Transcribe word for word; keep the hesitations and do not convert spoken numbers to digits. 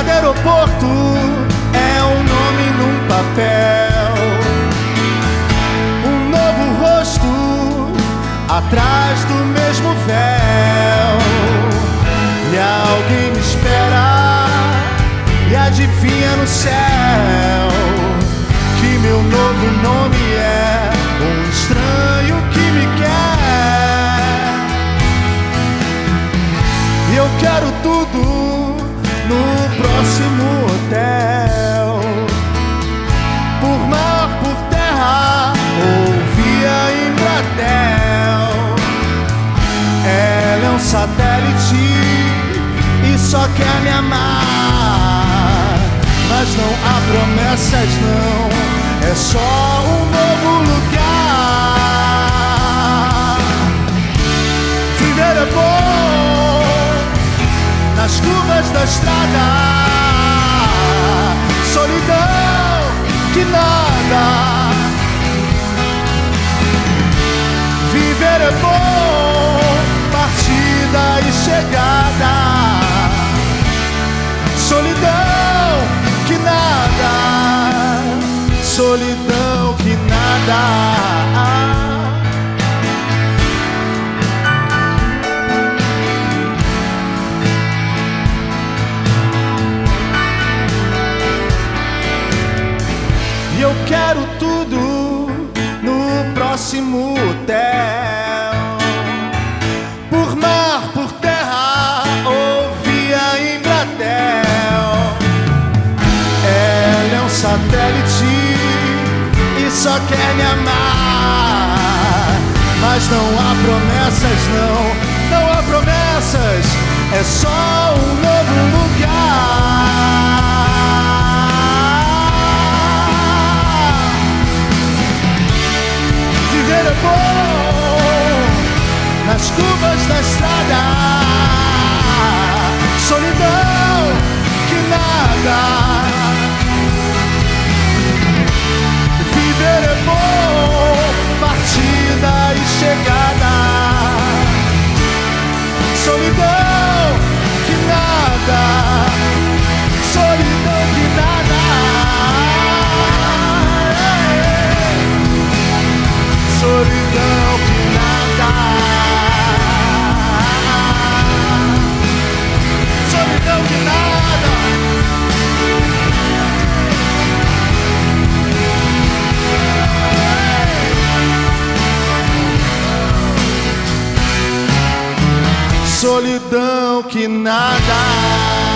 Cada aeroporto é um nome num papel, um novo rosto atrás do mesmo véu. E alguém me espera e adivinha no céu que meu novo nome é um estranho que me quer. E eu quero tudo no próximo hotel, por mar, por terra ou via Embratel. Ela é um satélite e só quer me amar, mas não há promessas não, é só um novo lugar. Viver é bom nas curvas da estrada, solidão que nada. Viver é bom, partida e chegada, solidão que nada, solidão que nada. E eu quero tudo no próximo hotel, por mar, por terra ou via Embratel. Ela é um satélite e só quer me amar, mas não há promessas não, não há promessas, é só um novo lugar. Viver é bom nas curvas da estrada, solidão que nada. Viver é bom, partida e chegada, solidão que nada, solidão que nada, solidão que nada, solidão que nada. Solidão que nada.